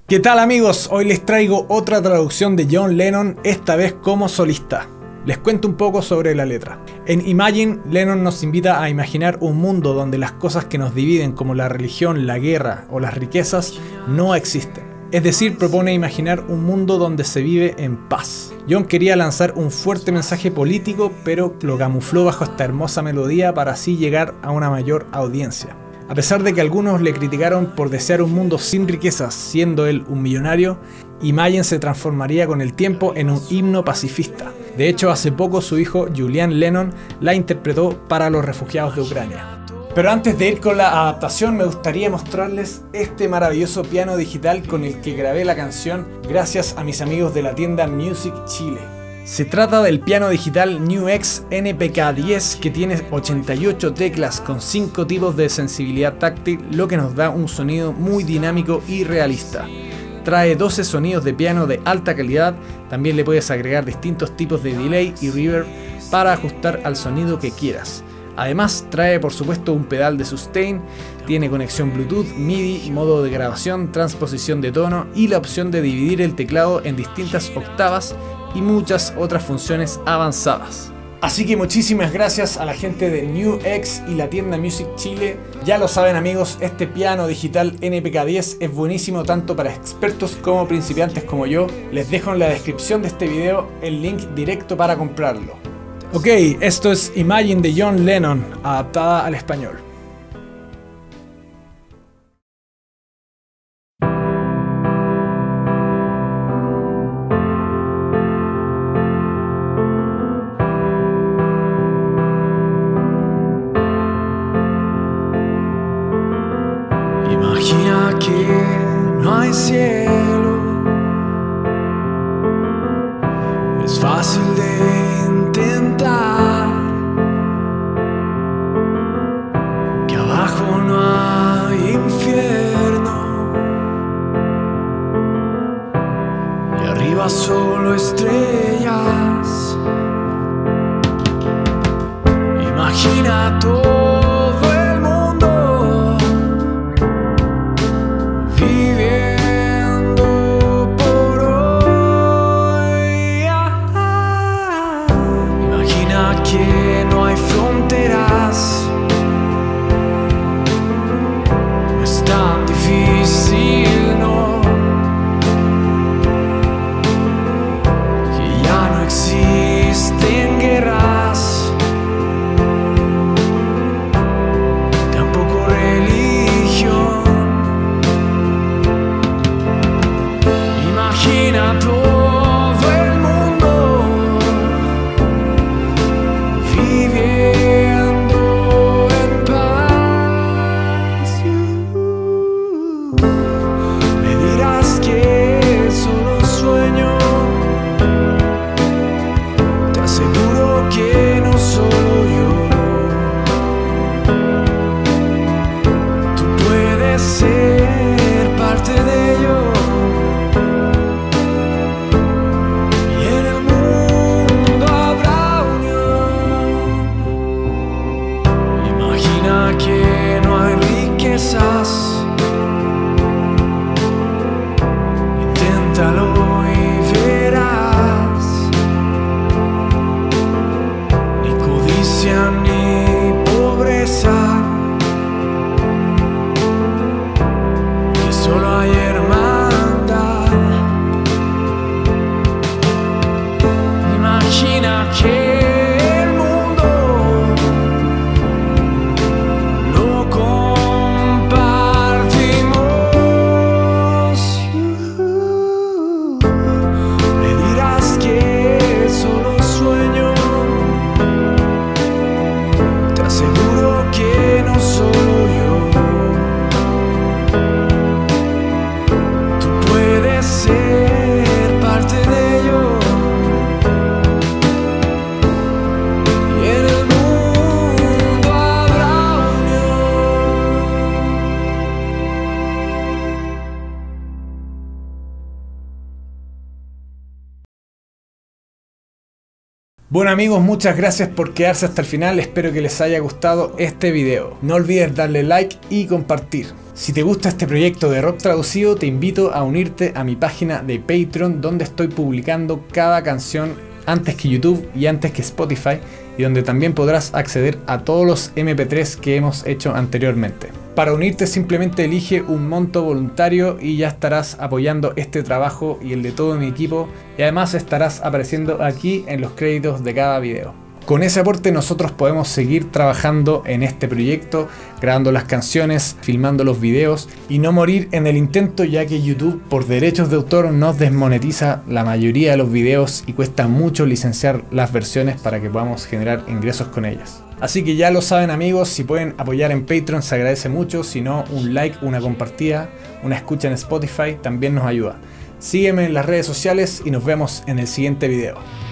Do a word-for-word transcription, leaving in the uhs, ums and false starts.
¿Qué tal amigos? Hoy les traigo otra traducción de John Lennon, esta vez como solista. Les cuento un poco sobre la letra. En Imagine, Lennon nos invita a imaginar un mundo donde las cosas que nos dividen como la religión, la guerra o las riquezas no existen. Es decir, propone imaginar un mundo donde se vive en paz. John quería lanzar un fuerte mensaje político, pero lo camufló bajo esta hermosa melodía para así llegar a una mayor audiencia. A pesar de que algunos le criticaron por desear un mundo sin riquezas, siendo él un millonario, Imagine se transformaría con el tiempo en un himno pacifista. De hecho, hace poco su hijo Julian Lennon la interpretó para los refugiados de Ucrania. Pero antes de ir con la adaptación, me gustaría mostrarles este maravilloso piano digital con el que grabé la canción gracias a mis amigos de la tienda Music Chile. Se trata del piano digital NewX N P K diez que tiene ochenta y ocho teclas con cinco tipos de sensibilidad táctil, lo que nos da un sonido muy dinámico y realista. Trae doce sonidos de piano de alta calidad, también le puedes agregar distintos tipos de delay y reverb para ajustar al sonido que quieras. Además trae por supuesto un pedal de sustain, tiene conexión Bluetooth, MIDI, modo de grabación, transposición de tono y la opción de dividir el teclado en distintas octavas y muchas otras funciones avanzadas. Así que muchísimas gracias a la gente de NewX y la tienda Music Chile. Ya lo saben amigos, este piano digital N P K diez es buenísimo tanto para expertos como principiantes como yo. Les dejo en la descripción de este video el link directo para comprarlo. Ok, esto es Imagine de John Lennon, adaptada al español. Imagina que no hay cielo, es fácil de intentar, que abajo no hay infierno y arriba solo estrellas. Imagina todo que no hay fronteras, no es tan difícil, no, que ya no existen guerras, Bueno amigos, muchas gracias por quedarse hasta el final, espero que les haya gustado este video. No olvides darle like y compartir. Si te gusta este proyecto de rock traducido, te invito a unirte a mi página de Patreon, donde estoy publicando cada canción antes que YouTube y antes que Spotify, y donde también podrás acceder a todos los eme pe tres que hemos hecho anteriormente. Para unirte simplemente elige un monto voluntario y ya estarás apoyando este trabajo y el de todo mi equipo, y además estarás apareciendo aquí en los créditos de cada video. Con ese aporte nosotros podemos seguir trabajando en este proyecto, grabando las canciones, filmando los videos y no morir en el intento, ya que YouTube por derechos de autor nos desmonetiza la mayoría de los videos y cuesta mucho licenciar las versiones para que podamos generar ingresos con ellas. Así que ya lo saben amigos, si pueden apoyar en Patreon se agradece mucho, si no un like, una compartida, una escucha en Spotify también nos ayuda. Sígueme en las redes sociales y nos vemos en el siguiente video.